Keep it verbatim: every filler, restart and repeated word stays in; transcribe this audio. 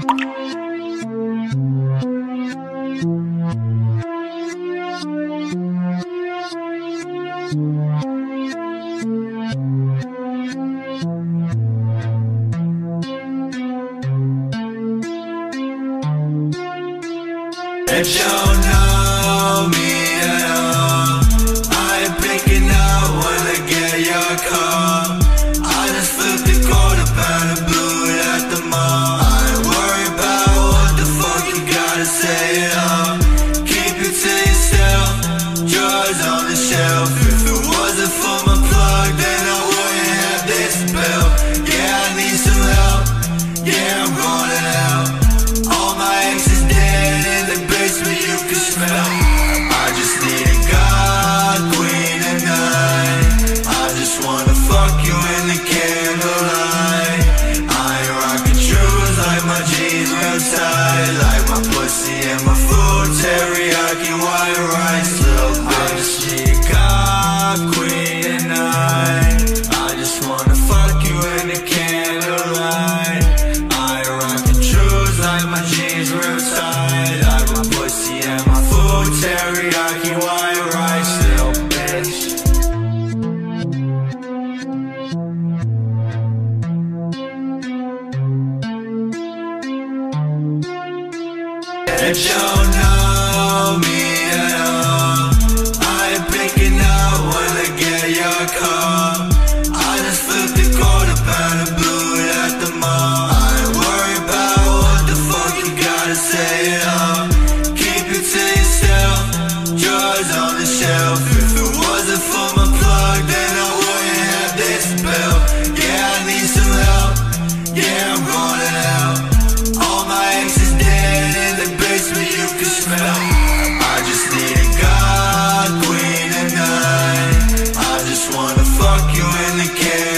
If you don't know me at all, I ain't picking up when I get your call. I just flipped the quarter pound and blew it at the mall. I ain't worried about what the fuck you gotta say at all. Keep it to yourself, drawers on the shelf. If it wasn't for my plug, then I wouldn't have this spell. Yeah, I need some help, yeah, I'm running out. All my exes dead in the basement, you can smell. I just need a god queen tonight. I just wanna fuck you in the candlelight. I ain't rockin' shoes like my jeans real tight, like my pussy and my food, teriyaki white rice, little bitch. I just need a god queen tonight. I just wanna fuck you in the candlelight. I ain't rockin' shoes like my jeans real tight, like my pussy and my food, teriyaki white rice, little bitch. If you don't know me at all, I ain't picking up when I get your call. I just flipped the quarter pound and blew it at the mall. I ain't worried about what the fuck you gotta say at all. Keep it to yourself, drawers on the shelf. If it wasn't for my plug, then I wouldn't have this spell. Yeah, I need some help, yeah, I'm running out. All my exes dead in the basement, you can smell. I just need a god queen tonight. I just wanna fuck you in the candlelight.